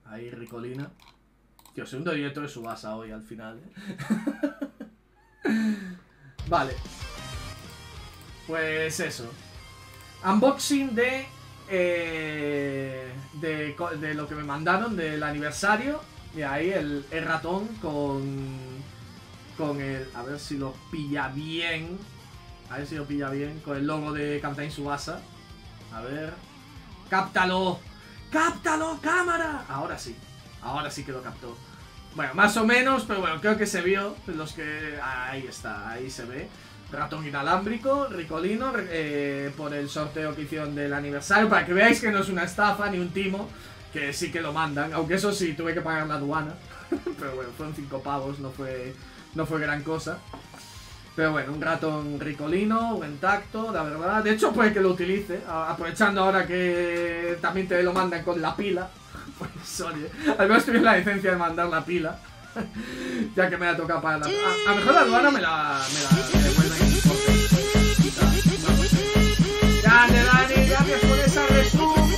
Ahí Ricolina. Tío, segundo directo de Tsubasa hoy al final, Vale. Pues eso. Unboxing de lo que me mandaron del aniversario. Y ahí el ratón con el... A ver si lo pilla bien. A ver si lo pilla bien. Con el logo de Captain Tsubasa. A ver... ¡Cáptalo! ¡Cáptalo, cámara! Ahora sí que lo captó. Bueno, más o menos, pero bueno, creo que se vio. Los que... Ahí está, ahí se ve. Ratón inalámbrico, Ricolino, por el sorteo que hicieron del aniversario. Para que veáis que no es una estafa ni un timo. Que sí que lo mandan. Aunque eso sí, tuve que pagar la aduana. Pero bueno, fueron 5 pavos, no fue gran cosa. Pero bueno, un ratón Ricolino, buen tacto, la verdad. De hecho, puede que lo utilice. Aprovechando ahora que también te lo mandan con la pila. Pues oye, al menos tuve la licencia de mandar la pila. Ya que me ha tocado para la... A lo mejor la aduana me la devuelven. Grande Dani, gracias por esa resum.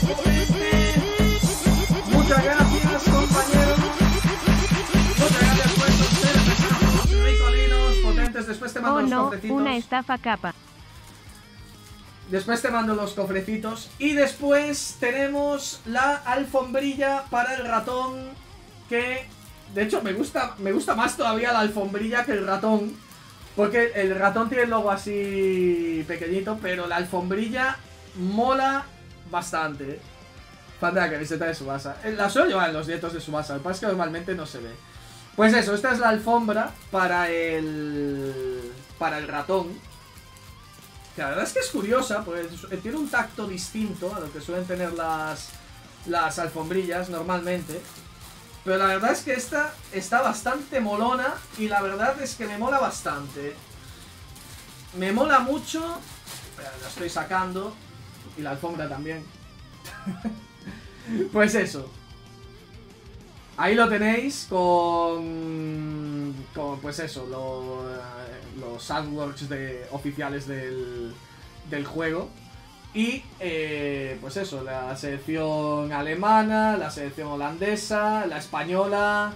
Muchas gracias, compañero. Muchas gracias por estos Ricolinos potentes. Después te mando los cofrecitos. Una estafa capa. Después te mando los cofrecitos. Y después tenemos la alfombrilla para el ratón. Que, de hecho, me gusta más todavía la alfombrilla que el ratón. Porque el ratón tiene el logo así pequeñito. Pero la alfombrilla mola bastante. Fan de la camiseta de Tsubasa. La suelo llevar en los directos de Tsubasa. Lo que pasa es que normalmente no se ve. Pues eso, esta es la alfombra para el ratón. Que la verdad es que es curiosa, porque tiene un tacto distinto a lo que suelen tener las alfombrillas normalmente. Pero la verdad es que esta está bastante molona y la verdad es que me mola bastante. Me mola mucho. Espera, la estoy sacando. Y la alfombra también. Pues eso. Ahí lo tenéis con pues eso, los artworks oficiales del juego. Y pues eso, la selección alemana, la selección holandesa, la española,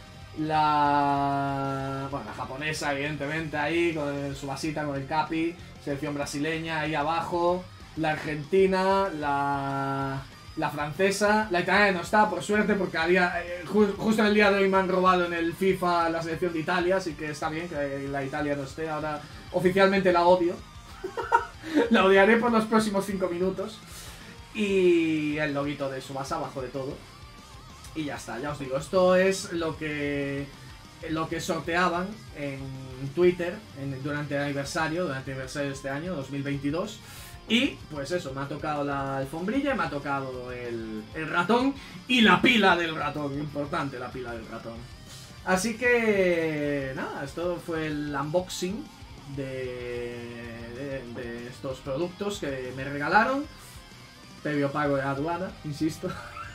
la japonesa evidentemente ahí, con su vasita, con el capi, selección brasileña ahí abajo, la argentina, la francesa, la italiana no está, por suerte, porque justo en el día de hoy me han robado en el FIFA la selección de Italia, así que está bien que la Italia no esté. Ahora oficialmente la odio. La odiaré por los próximos 5 minutos. Y el loguito de Tsubasa abajo de todo. Y ya está, ya os digo, esto es lo que sorteaban en Twitter durante el aniversario de este año, 2022. Y pues eso, me ha tocado la alfombrilla, me ha tocado el ratón y la pila del ratón. Importante la pila del ratón. Así que nada, esto fue el unboxing de estos productos que me regalaron. Previo pago de aduana, insisto.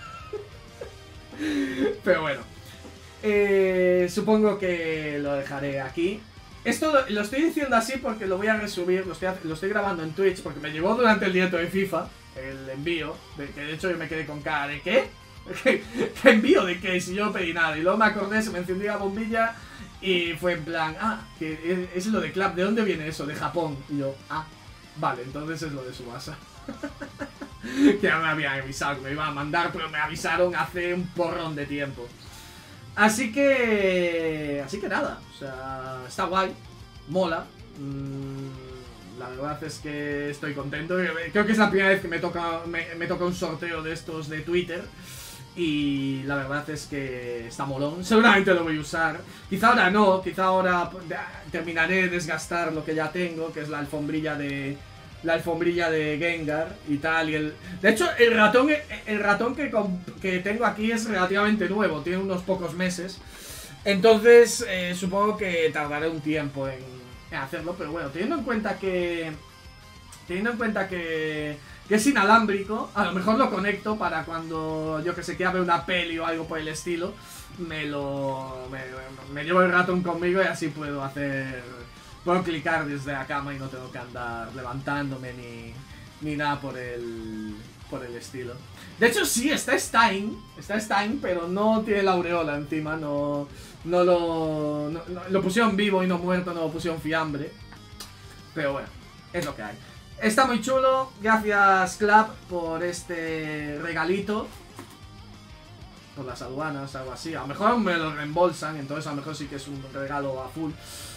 Pero bueno, supongo que lo dejaré aquí. Esto lo estoy diciendo así porque lo voy a resubir, lo estoy grabando en Twitch porque me llegó durante el directo de FIFA el envío, que de hecho yo me quedé con cara de ¿qué? ¿Qué envío de qué? Si yo no pedí nada. Y luego me acordé, se me encendió la bombilla y fue en plan, que es lo de Clap, ¿de dónde viene eso? De Japón. Y yo, vale, entonces es lo de Tsubasa. Que ya me habían avisado que me iban a mandar, pero me avisaron hace un porrón de tiempo. Así que nada, o sea, está guay, mola. La verdad es que estoy contento. Creo que es la primera vez que me toca un sorteo de estos de Twitter. Y la verdad es que está molón. Seguramente lo voy a usar. Quizá ahora no, quizá ahora terminaré de desgastar lo que ya tengo, que es la alfombrilla de Gengar y tal. De hecho, el ratón que tengo aquí es relativamente nuevo, tiene unos pocos meses. Entonces, supongo que tardaré un tiempo en hacerlo, pero bueno, teniendo en cuenta que es inalámbrico, a lo mejor lo conecto para cuando, yo que sé, quiera ver una peli o algo por el estilo, me llevo el ratón conmigo y así puedo clicar desde la cama y no tengo que andar levantándome ni nada por el por el estilo. De hecho, sí, está Stein, pero no tiene la aureola encima, no lo pusieron vivo y no muerto, no lo pusieron fiambre. Pero bueno, es lo que hay. Está muy chulo, gracias Club por este regalito. Por las aduanas, algo así. A lo mejor me lo reembolsan, entonces a lo mejor sí que es un regalo a full.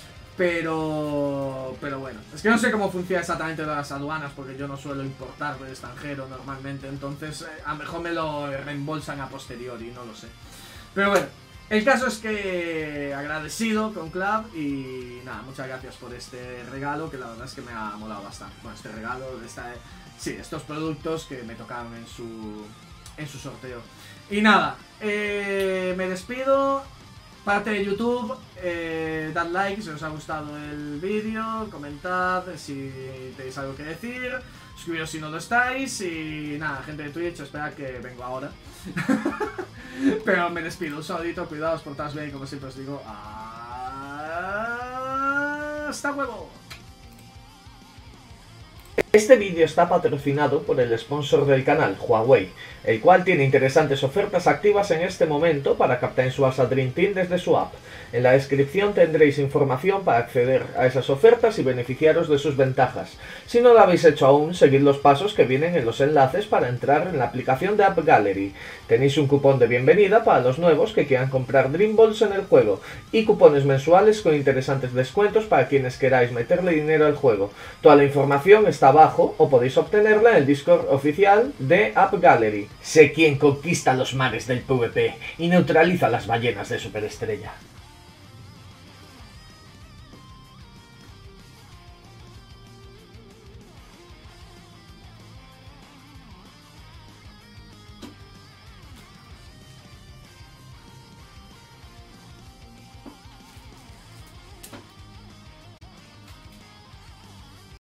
Pero bueno, es que no sé cómo funciona exactamente las aduanas porque yo no suelo importar del extranjero normalmente. Entonces a lo mejor me lo reembolsan a posteriori, no lo sé. Pero bueno, el caso es que agradecido con Club y nada, muchas gracias por este regalo que la verdad es que me ha molado bastante. Bueno, este regalo, estos productos que me tocaron en su sorteo. Y nada, me despido. Parte de YouTube, dad like si os ha gustado el vídeo, comentad si tenéis algo que decir, suscribiros si no lo estáis y nada, gente de Twitch, esperad que vengo ahora. Pero me despido, un saludito, cuidaos, portaos bien y como siempre os digo, ¡hasta luego! Este vídeo está patrocinado por el sponsor del canal, Huawei, el cual tiene interesantes ofertas activas en este momento para captar en su Asa Dream Team desde su app. En la descripción tendréis información para acceder a esas ofertas y beneficiaros de sus ventajas. Si no lo habéis hecho aún, seguid los pasos que vienen en los enlaces para entrar en la aplicación de App Gallery. Tenéis un cupón de bienvenida para los nuevos que quieran comprar Dream Balls en el juego y cupones mensuales con interesantes descuentos para quienes queráis meterle dinero al juego. Toda la información está abajo o podéis obtenerla en el Discord oficial de App Gallery. Sé quién conquista los mares del PvP y neutraliza las ballenas de superestrella.